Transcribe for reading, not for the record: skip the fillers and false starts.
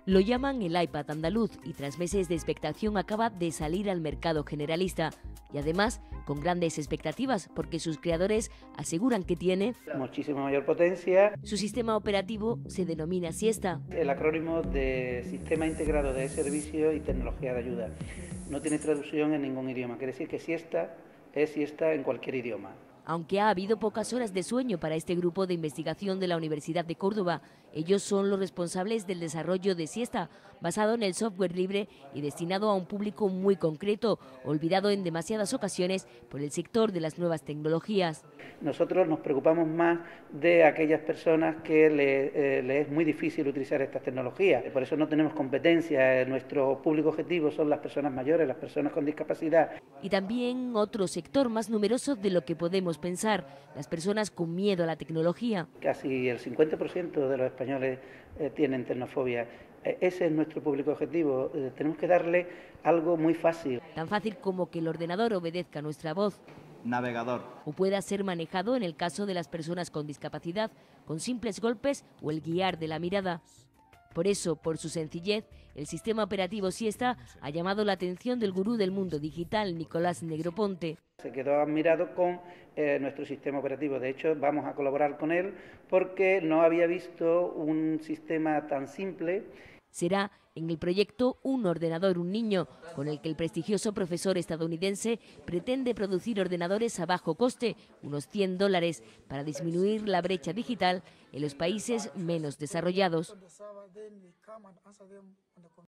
Lo llaman el iPad andaluz y tras meses de expectación acaba de salir al mercado generalista. Y además con grandes expectativas porque sus creadores aseguran que tiene muchísima mayor potencia. Su sistema operativo se denomina Siesta. El acrónimo de Sistema Integrado de Servicio y Tecnología de Ayuda. No tiene traducción en ningún idioma. Quiere decir que siesta es siesta en cualquier idioma. Aunque ha habido pocas horas de sueño para este grupo de investigación de la Universidad de Córdoba, ellos son los responsables del desarrollo de Siesta, basado en el software libre y destinado a un público muy concreto, olvidado en demasiadas ocasiones por el sector de las nuevas tecnologías. Nosotros nos preocupamos más de aquellas personas que les es muy difícil utilizar estas tecnologías. Por eso no tenemos competencia. Nuestro público objetivo son las personas mayores, las personas con discapacidad. Y también otro sector más numeroso de lo que podemos pensar, las personas con miedo a la tecnología. Casi el 50% de los españoles tienen tecnofobia. Ese es nuestro público objetivo. Tenemos que darle algo muy fácil. Tan fácil como que el ordenador obedezca nuestra voz. Navegador. O pueda ser manejado en el caso de las personas con discapacidad, con simples golpes o el guiar de la mirada. Por eso, por su sencillez, el sistema operativo Siesta ha llamado la atención del gurú del mundo digital, Nicolás Negroponte. Se quedó admirado con nuestro sistema operativo. De hecho, vamos a colaborar con él porque no había visto un sistema tan simple. Será en el proyecto Un ordenador, un niño, con el que el prestigioso profesor estadounidense pretende producir ordenadores a bajo coste, unos $100, para disminuir la brecha digital en los países menos desarrollados.